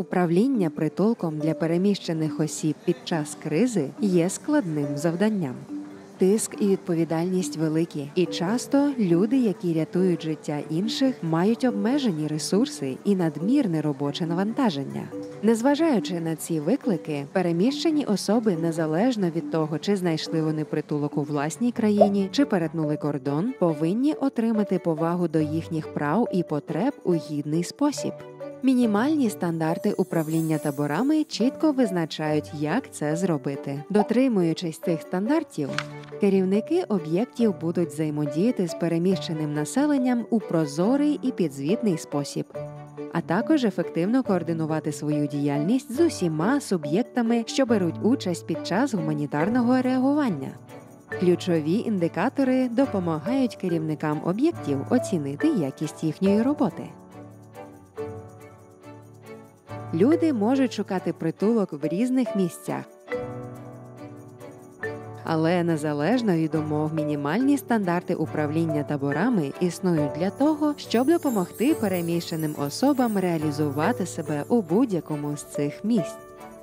Управління притулком для переміщених осіб під час кризи є складним завданням. Тиск і відповідальність великі, і часто люди, які рятують життя інших, мають обмежені ресурси і надмірне робоче навантаження. Незважаючи на ці виклики, переміщені особи, незалежно від того, чи знайшли вони притулок у власній країні, чи перетнули кордон, повинні отримати повагу до їхніх прав і потреб у гідний спосіб. Мінімальні стандарти управління таборами чітко визначають, як це зробити. Дотримуючись цих стандартів, керівники об'єктів будуть взаємодіяти з переміщеним населенням у прозорий і підзвітний спосіб, а також ефективно координувати свою діяльність з усіма суб'єктами, що беруть участь під час гуманітарного реагування. Ключові індикатори допомагають керівникам об'єктів оцінити якість їхньої роботи. Люди можуть шукати притулок в різних місцях. Але незалежно від умов, мінімальні стандарти управління таборами існують для того, щоб допомогти переміщеним особам реалізувати себе у будь-якому з цих місць.